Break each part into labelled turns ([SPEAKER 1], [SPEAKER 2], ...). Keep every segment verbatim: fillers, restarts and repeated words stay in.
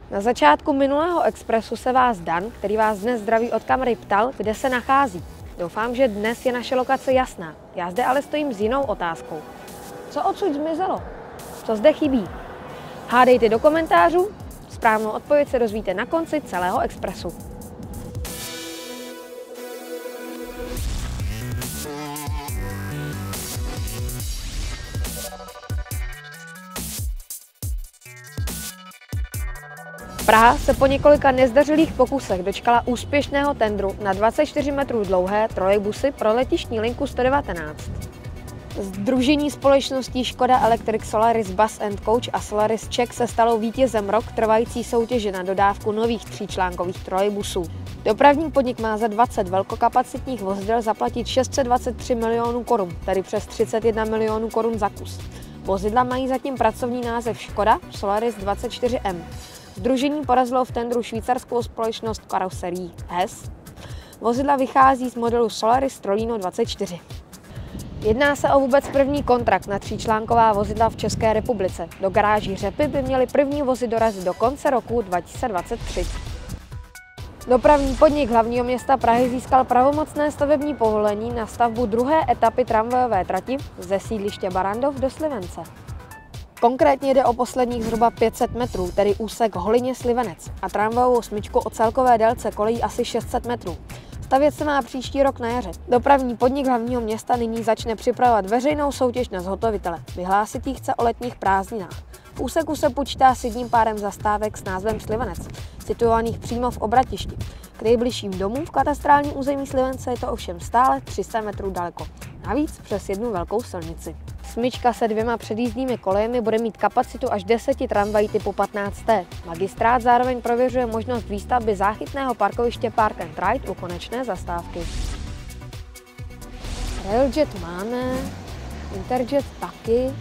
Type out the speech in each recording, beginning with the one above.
[SPEAKER 1] Na začátku minulého Expressu se vás Dan, který vás dnes zdraví od kamery, ptal, kde se nachází. Doufám, že dnes je naše lokace jasná. Já zde ale stojím s jinou otázkou. Co odsud zmizelo? Co zde chybí? Hádejte do komentářů, správnou odpověď se dozvíte na konci celého Expressu. Praha se po několika nezdařilých pokusech dočkala úspěšného tendru na dvacet čtyři metrů dlouhé trolejbusy pro letištní linku sto devatenáct. Sdružení společností Škoda Electric Solaris Bus and Coach a Solaris Czech se stalo vítězem rok trvající soutěže na dodávku nových tříčlánkových trolejbusů. Dopravní podnik má za dvacet velkokapacitních vozidel zaplatit šest set dvacet tři milionů korun, tedy přes třicet jedna milionů korun za kus. Vozidla mají zatím pracovní název Škoda Solaris dvacet čtyři M. Sdružení porazilo v tendru švýcarskou společnost Carrosserie Hess. Vozidla vychází z modelu Solaris Trolino dvacet čtyři. Jedná se o vůbec první kontrakt na tříčlánková vozidla v České republice. Do garáží Řepy by měly první vozy dorazit do konce roku dva tisíce dvacet tři. Dopravní podnik hlavního města Prahy získal pravomocné stavební povolení na stavbu druhé etapy tramvajové trati ze sídliště Barrandov do Slivence. Konkrétně jde o posledních zhruba pět set metrů, tedy úsek Holyně-Slivenec, a tramvajovou smyčku o celkové délce kolejí asi šest set metrů. Stavět se má příští rok na jaře. Dopravní podnik hlavního města nyní začne připravovat veřejnou soutěž na zhotovitele. Vyhlásit ji chce o letních prázdninách. V úseku se počítá s jedním párem zastávek s názvem Slivenec, situovaných přímo v obratišti. K nejbližším domům v katastrálním území Slivence je to ovšem stále tři sta metrů daleko. Navíc přes jednu velkou silnici. Smyčka se dvěma předjízdními kolejemi bude mít kapacitu až deseti tramvají typu patnáct T. Magistrát zároveň prověřuje možnost výstavby záchytného parkoviště Park and Ride u konečné zastávky. Railjet máme, Interjet taky.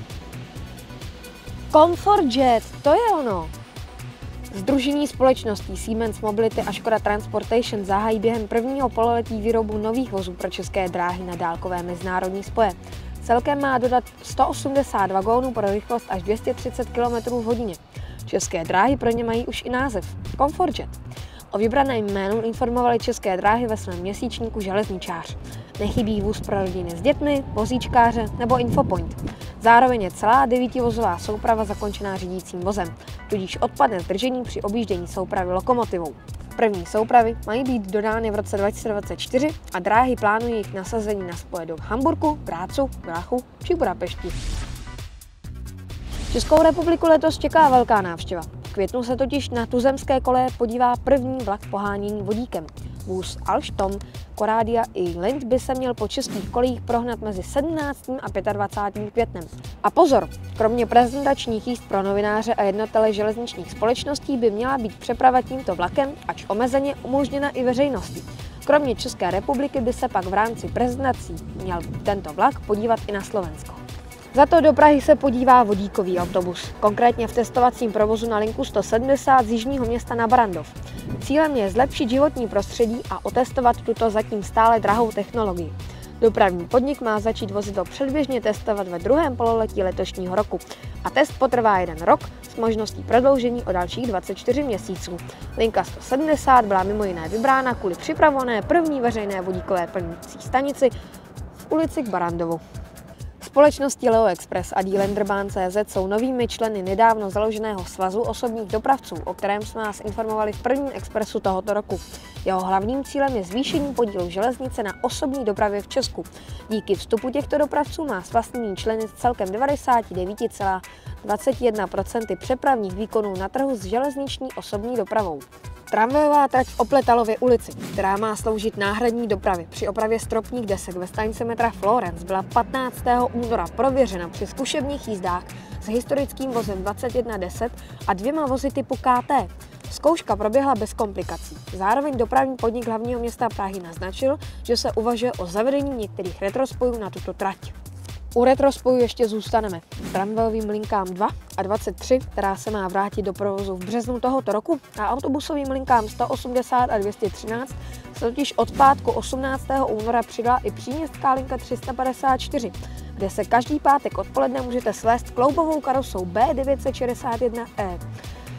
[SPEAKER 1] Comfortjet, to je ono! Sdružení společností Siemens Mobility a Škoda Transportation zahájí během prvního pololetí výrobu nových vozů pro České dráhy na dálkové mezinárodní spoje. Celkem má dodat sto osmdesát vagónů pro rychlost až dvě stě třicet kilometrů v hodině. České dráhy pro ně mají už i název Comfortjet. O vybraném jménu informovali České dráhy ve svém měsíčníku Železničář. Nechybí vůz pro rodiny s dětmi, vozíčkáře nebo infopoint. Zároveň je celá devítivozová souprava zakončená řídícím vozem, tudíž odpadne zdržení při objíždění soupravy lokomotivou. První soupravy mají být dodány v roce dva tisíce dvacet čtyři a dráhy plánují jejich nasazení na spoje do Hamburku, Grácu, Grachu či Budapešti. Českou republiku letos čeká velká návštěva. V květnu se totiž na tuzemské koleje podívá první vlak poháněný vodíkem. Vůz Alstom, Coradia i Lindt by se měl po českých kolejích prohnat mezi sedmnáctým a dvacátým pátým květnem. A pozor, kromě prezentačních jízd pro novináře a jednotele železničních společností by měla být přeprava tímto vlakem, ač omezeně, umožněna i veřejnosti. Kromě České republiky by se pak v rámci prezentací měl tento vlak podívat i na Slovensko. Za to do Prahy se podívá vodíkový autobus, konkrétně v testovacím provozu na linku sto sedmdesát z jižního města na Barrandov. Cílem je zlepšit životní prostředí a otestovat tuto zatím stále drahou technologii. Dopravní podnik má začít vozidlo předběžně testovat ve druhém pololetí letošního roku a test potrvá jeden rok s možností prodloužení o dalších dvacet čtyři měsíců. Linka sto sedmdesát byla mimo jiné vybrána kvůli připravované první veřejné vodíkové plnící stanici v ulici k Barrandovu. Společnosti Leo Express a Dealenderbahn tečka cé zet jsou novými členy nedávno založeného svazu osobních dopravců, o kterém jsme vás informovali v prvním Expressu tohoto roku. Jeho hlavním cílem je zvýšení podílu železnice na osobní dopravě v Česku. Díky vstupu těchto dopravců má svaz nyní členy z celkem devadesát devět celá dvacet jedna procenta přepravních výkonů na trhu s železniční osobní dopravou. Tramvajová trať v Opletalově ulici, která má sloužit náhradní dopravě při opravě stropních desek ve stanici metra Florence, byla patnáctého února prověřena při zkušebních jízdách s historickým vozem dvacet jedna deset a dvěma vozy typu K T. Zkouška proběhla bez komplikací. Zároveň dopravní podnik hlavního města Prahy naznačil, že se uvažuje o zavedení některých retrospojů na tuto trať. U retrospojů ještě zůstaneme. Tramvajovým linkám dva a dvacet tři, která se má vrátit do provozu v březnu tohoto roku, a autobusovým linkám sto osmdesát a dvě stě třináct se totiž od pátku osmnáctého února přidala i příměstská linka tři sta padesát čtyři, kde se každý pátek odpoledne můžete svést kloubovou karosou B devět set šedesát jedna E.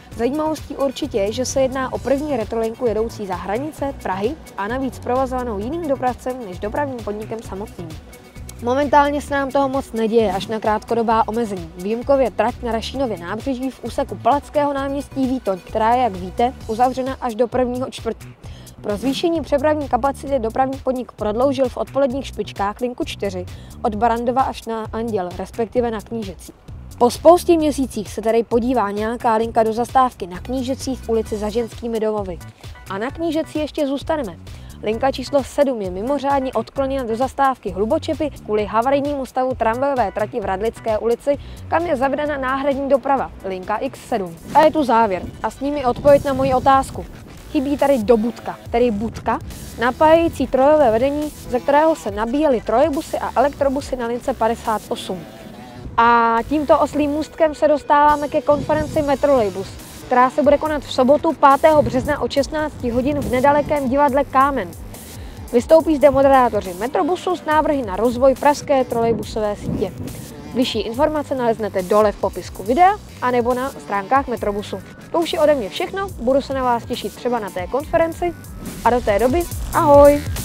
[SPEAKER 1] Zajímavostí určitě je, že se jedná o první retrolinku jedoucí za hranice Prahy a navíc provozovanou jiným dopravcem než dopravním podnikem samotným. Momentálně se nám toho moc neděje, až na krátkodobá omezení. Výjimkově trať na Rašínově nábřeží v úseku Palackého náměstí Výtoň, která je, jak víte, uzavřena až do prvního čtvrtí. Pro zvýšení přepravní kapacity dopravní podnik prodloužil v odpoledních špičkách linku čtyři od Barandova až na Anděl, respektive na Knížecí. Po spoustě měsících se tady podívá nějaká linka do zastávky na Knížecí v ulici Za ženskými domovy. A na Knížecí ještě zůstaneme. Linka číslo sedm je mimořádně odkloněna do zastávky Hlubočepy kvůli havarijnímu stavu tramvajové trati v Radlické ulici, kam je zavedena náhradní doprava, linka iks sedm. A je tu závěr a s ním je odpověď na moji otázku. Chybí tady dobudka, tedy budka, napájející trojové vedení, ze kterého se nabíjely trolejbusy a elektrobusy na lince padesát osm. A tímto oslím můstkem se dostáváme ke konferenci Metrolejbus, která se bude konat v sobotu pátého března od šestnácti hodin v nedalekém divadle Kámen. Vystoupí zde moderátoři Metrobusu s návrhy na rozvoj pražské trolejbusové sítě. Bližší informace naleznete dole v popisku videa anebo na stránkách Metrobusu. To už je ode mě všechno, budu se na vás těšit třeba na té konferenci a do té doby ahoj!